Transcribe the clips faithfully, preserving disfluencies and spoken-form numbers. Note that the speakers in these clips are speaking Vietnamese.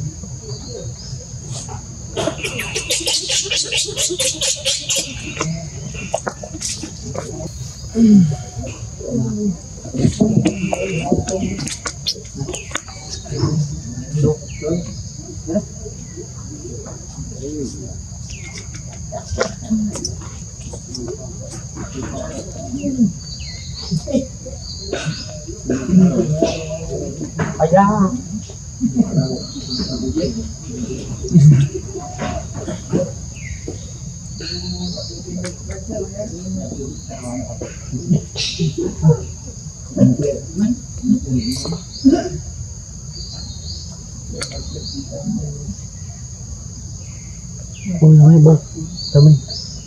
Ayah. Ôi nói bơ, tao mình.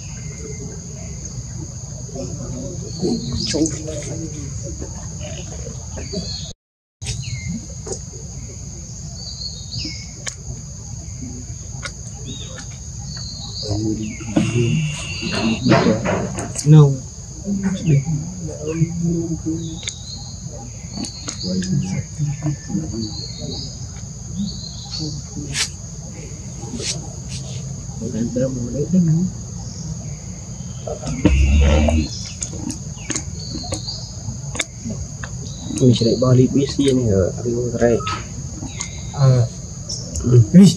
No. Mình sẽ đợi bao Libby xiên ở Rio Grande. À, đi.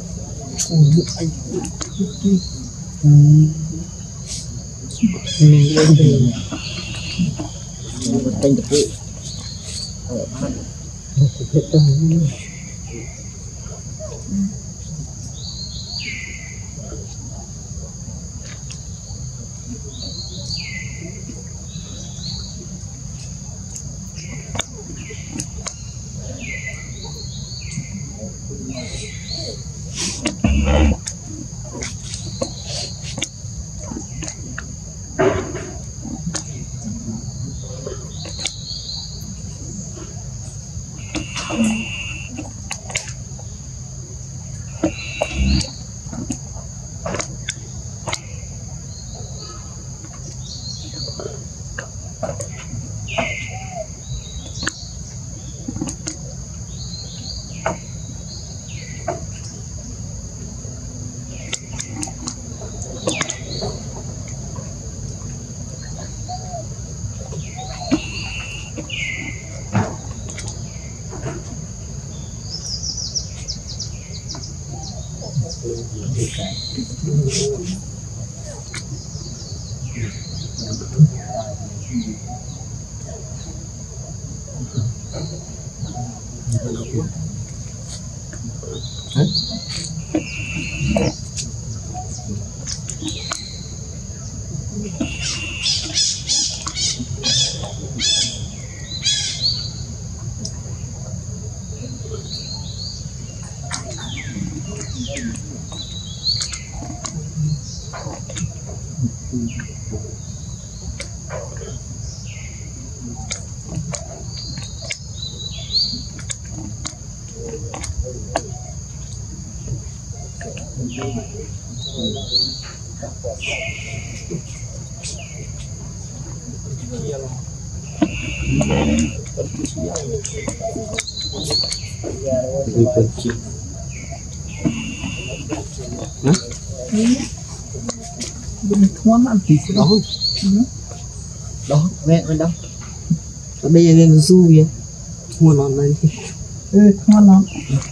Mình lên đi. Một canh tập vụ. Ở bạn. Thực hiện tâm lý. Benci. Hah? Bên thoáng ăn thịt đó. Đó, mẹ bên đâu? Ở đây là cái su kìa. Thoáng nó này. Ừ, thoáng nó.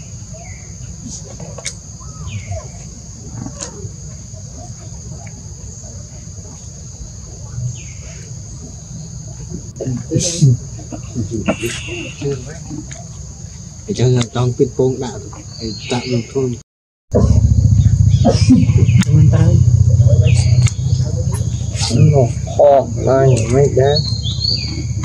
Để cho người trong pin phong đạo tạo được thôi. Mình tay. Nó ngọt kho này mấy đá.